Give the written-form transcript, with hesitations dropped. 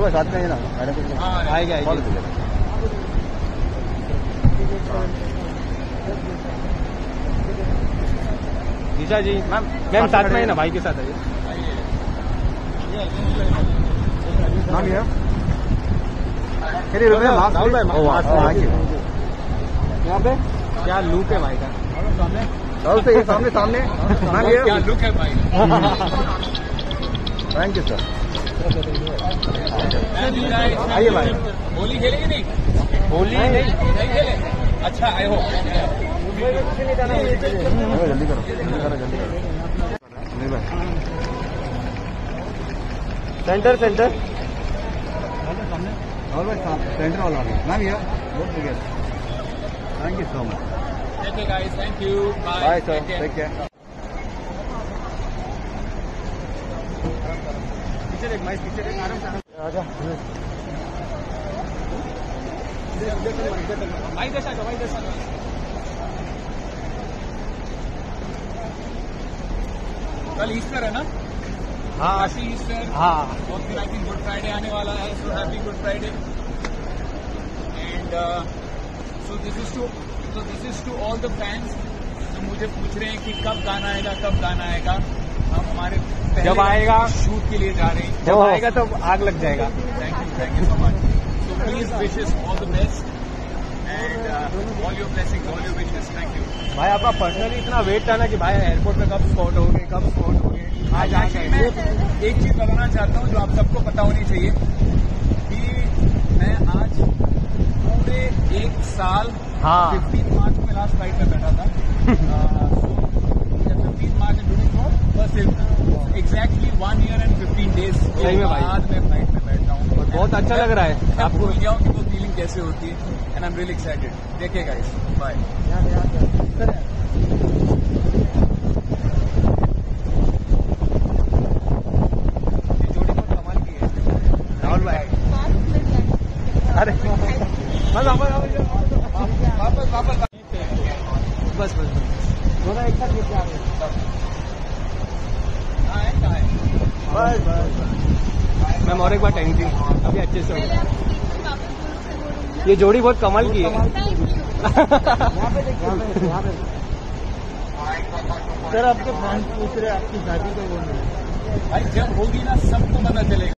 साथ में है ना, आएगा ईशा जी। मैम साथ में है ना, भाई के साथ आइए। नाम ये राहुल भाई यहाँ पे क्या लुक है भाई का? राहुल से ये सामने सामने क्या लुक है भाई? Thank you sir. आइए भाई। होली खेलेगी नहीं? होली नहीं खेले? अच्छा आए हो। जल्दी करो जल्दी करो जल्दी करो। नहीं भाई सेंटर सेंटर और भाई सेंटर वाला मैम ये बहुत बढ़िया। Thank you so much. Okay guys, thank you. Bye. Bye sir. Take care. पीछे देख माइक, पीछे देख, आराम से आजा। भाई देश आएगा, भाई देश आएगा। कल ईस्टर है ना? हाँ काशी ईस्टर। हाँ और फिर आई थिंक गुड फ्राइडे आने वाला है। So happy good Friday. And so this is to all the fans जो मुझे पूछ रहे हैं कि कब गाना आएगा, कब गाना आएगा। हम हमारे जब आएगा शूट के लिए जा रहे हैं। जब आएगा तो आग लग जाएगा। Thank you so much. So please wishes all the best and all your blessings, all your wishes. Thank you भाई। आपका पर्सनली इतना वेट था ना कि भाई एयरपोर्ट पे कब स्पॉट हो गए, कब स्पॉट हो गए। आज आके मैं एक चीज बताना चाहता हूँ जो आप सबको पता होनी चाहिए कि मैं आज पूरे एक साल 15 मार्च में लास्ट फ्लाइट में बैठा था। 15 मार्च बस एग्जैक्टली 1 year and 15 days के बाद मैं फ्लाइट में बैठा हूँ। बहुत अच्छा लग रहा है। आपको भूल गया हूँ कि वो फीलिंग कैसे होती है। And I am really excited. देखिए गाइस, बाय। जोड़ी बहुत कमाल की है राहुल भाई। अरे वापस बस दोनों एक साथ लेके आ रहे हैं। मैम और एक बार थैंक यू। अभी अच्छे से हो। ये जोड़ी बहुत कमाल की है। सर आपके फैंस पूछ रहे हैं आपकी शादी को बोल रहे हैं। भाई जब होगी ना सबको पता चलेगा।